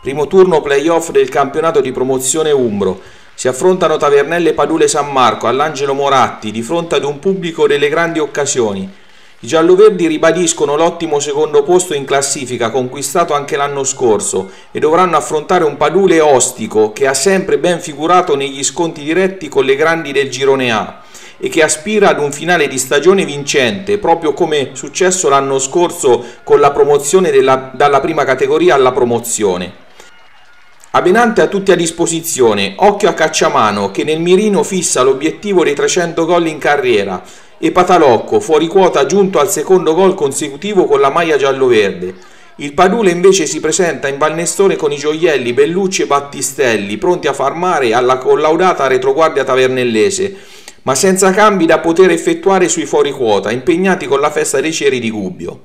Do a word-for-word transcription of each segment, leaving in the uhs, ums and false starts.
Primo turno playoff del campionato di promozione Umbro. Si affrontano Tavernelle Padule San Marco all'Angelo Moratti di fronte ad un pubblico delle grandi occasioni. I gialloverdi ribadiscono l'ottimo secondo posto in classifica conquistato anche l'anno scorso e dovranno affrontare un Padule ostico che ha sempre ben figurato negli scontri diretti con le grandi del girone A e che aspira ad un finale di stagione vincente, proprio come successo l'anno scorso con la promozione della, dalla prima categoria alla promozione. Abenante ha tutti a disposizione, occhio a Cacciamano che nel mirino fissa l'obiettivo dei trecento gol in carriera e Patalocco fuori quota giunto al secondo gol consecutivo con la maglia gialloverde. Il Padule invece si presenta in Valnestone con i gioielli Bellucci e Battistelli pronti a far mare alla collaudata retroguardia tavernellese, ma senza cambi da poter effettuare sui fuori quota, impegnati con la festa dei ceri di Gubbio.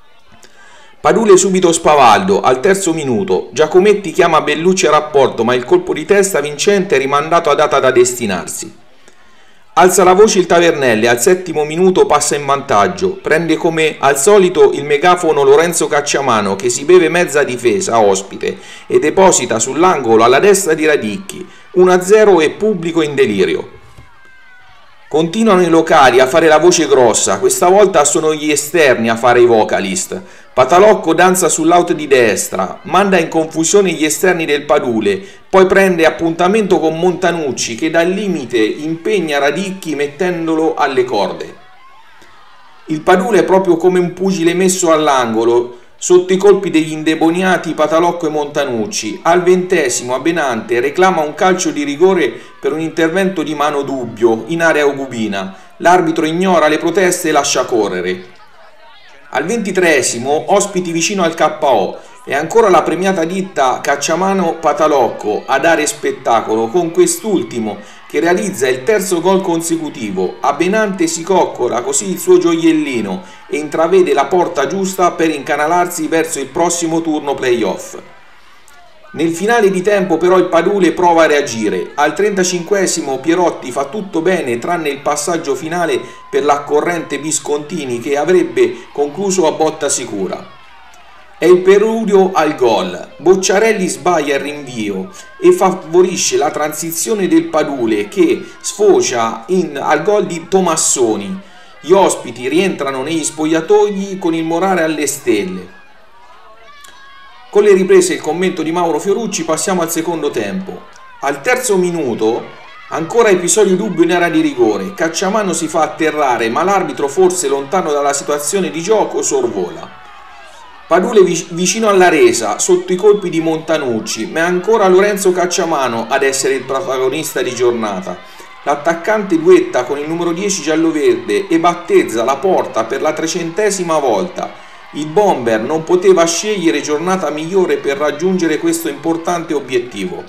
Padule subito spavaldo, al terzo minuto, Giacometti chiama Bellucci a rapporto ma il colpo di testa vincente è rimandato a data da destinarsi. Alza la voce il Tavernelle, al settimo minuto passa in vantaggio, prende come al solito il megafono Lorenzo Cacciamano che si beve mezza difesa ospite e deposita sull'angolo alla destra di Radicchi, uno a zero e pubblico in delirio. Continuano i locali a fare la voce grossa, questa volta sono gli esterni a fare i vocalist. Patalocco danza sull'out di destra, manda in confusione gli esterni del Padule, poi prende appuntamento con Montanucci che dal limite impegna Radicchi mettendolo alle corde. Il Padule è proprio come un pugile messo all'angolo, sotto i colpi degli indemoniati Patalocco e Montanucci. Al ventesimo Abenante reclama un calcio di rigore per un intervento di mano dubbio in area ugubina. L'arbitro ignora le proteste e lascia correre. Al ventitreesimo ospiti vicino al K O e ancora la premiata ditta Cacciamano Patalocco a dare spettacolo con quest'ultimo che realizza il terzo gol consecutivo. Abenante si coccola così il suo gioiellino e intravede la porta giusta per incanalarsi verso il prossimo turno playoff. Nel finale di tempo però il Padule prova a reagire. Al trentacinquesimo Pierotti fa tutto bene tranne il passaggio finale per l'accorrente Viscontini che avrebbe concluso a botta sicura. È il preludio al gol. Bocciarelli sbaglia il rinvio e favorisce la transizione del Padule che sfocia in, al gol di Tomassoni. Gli ospiti rientrano negli spogliatoi con il morale alle stelle. Con le riprese e il commento di Mauro Fiorucci passiamo al secondo tempo. Al terzo minuto ancora episodio dubbio in area di rigore. Cacciamano si fa atterrare ma l'arbitro, forse lontano dalla situazione di gioco, sorvola. Padule vicino alla resa, sotto i colpi di Montanucci, ma è ancora Lorenzo Cacciamano ad essere il protagonista di giornata. L'attaccante duetta con il numero dieci gialloverde e battezza la porta per la trecentesima volta. Il bomber non poteva scegliere giornata migliore per raggiungere questo importante obiettivo.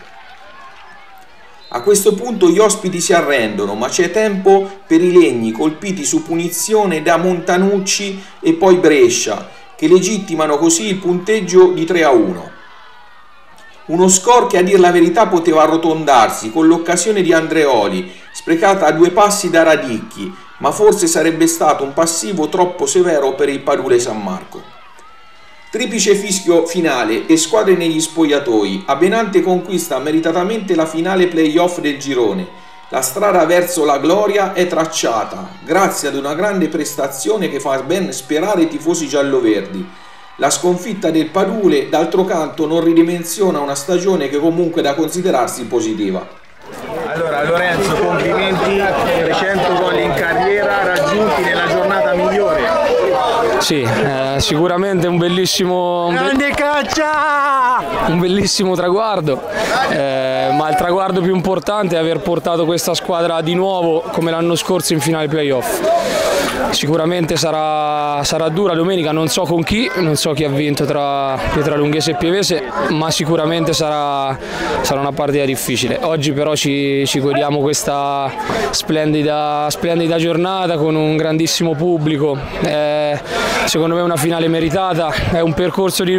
A questo punto gli ospiti si arrendono, ma c'è tempo per i legni colpiti su punizione da Montanucci e poi Brescia, che legittimano così il punteggio di tre a uno. Uno score che a dir la verità poteva arrotondarsi con l'occasione di Andreoli, sprecata a due passi da Radicchi, ma forse sarebbe stato un passivo troppo severo per il Padule San Marco. Triplice fischio finale e squadre negli spogliatoi. Abenante conquista meritatamente la finale playoff del girone. La strada verso la gloria è tracciata, grazie ad una grande prestazione che fa ben sperare i tifosi gialloverdi. La sconfitta del Padule, d'altro canto, non ridimensiona una stagione che comunque è da considerarsi positiva. Allora Lorenzo, complimenti, trecento gol in carriera raggiunti nella giornata migliore. Sì, eh, sicuramente un bellissimo, un, Grande caccia! un bellissimo traguardo, eh, ma il traguardo più importante è aver portato questa squadra di nuovo come l'anno scorso in finale playoff. Sicuramente sarà, sarà dura domenica, non so con chi, non so chi ha vinto tra Pietralunghese e Pievese, ma sicuramente sarà, sarà una partita difficile. Oggi però ci, ci godiamo questa splendida, splendida giornata con un grandissimo pubblico. È, secondo me è una finale meritata, è un percorso di due anni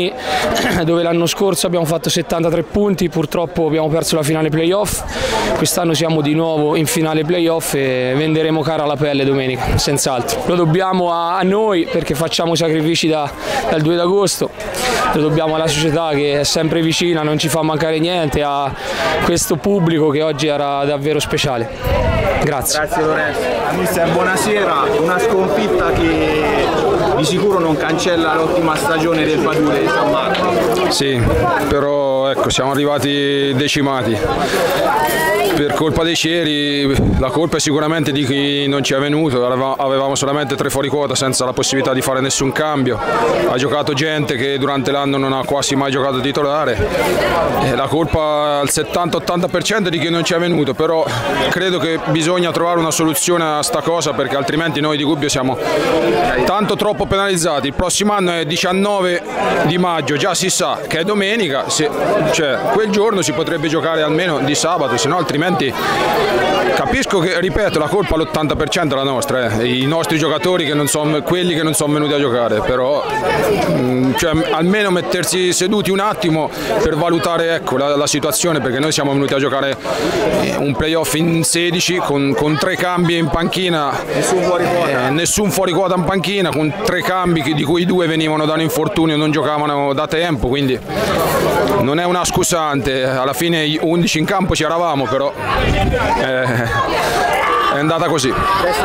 anni, dove l'anno scorso abbiamo fatto settantatré punti, purtroppo abbiamo perso la finale playoff. Quest'anno siamo di nuovo in finale playoff e venderemo cara la pelle domenica, senz'altro. Lo dobbiamo a, a noi perché facciamo sacrifici da, dal due d'agosto, lo dobbiamo alla società che è sempre vicina, non ci fa mancare niente, a questo pubblico che oggi era davvero speciale. Grazie. Grazie Lorenzo. Mister, buonasera. Una sconfitta che di sicuro non cancella l'ottima stagione del Padule di San Marco. Sì, però ecco, siamo arrivati decimati. Per colpa dei Cieri, la colpa è sicuramente di chi non ci è venuto, avevamo solamente tre fuori quota senza la possibilità di fare nessun cambio, ha giocato gente che durante l'anno non ha quasi mai giocato titolare, e la colpa al settanta ottanta per cento di chi non ci è venuto, però credo che bisogna trovare una soluzione a sta cosa perché altrimenti noi di Gubbio siamo tanto troppo penalizzati. Il prossimo anno è diciannove di maggio, già si sa che è domenica, se, cioè, quel giorno si potrebbe giocare almeno di sabato, se no altrimenti capisco che, ripeto, la colpa all'ottanta per cento è la nostra, eh. I nostri giocatori che non sono quelli che non sono venuti a giocare, però mh, cioè, almeno mettersi seduti un attimo per valutare, ecco, la, la situazione, perché noi siamo venuti a giocare un playoff in sedici con, con tre cambi in panchina, nessun fuori quota. Eh, nessun fuori quota in panchina, con tre cambi di cui due venivano da un infortunio e non giocavano da tempo, quindi non è una scusante, alla fine undici in campo ci eravamo, però Eh, è andata così.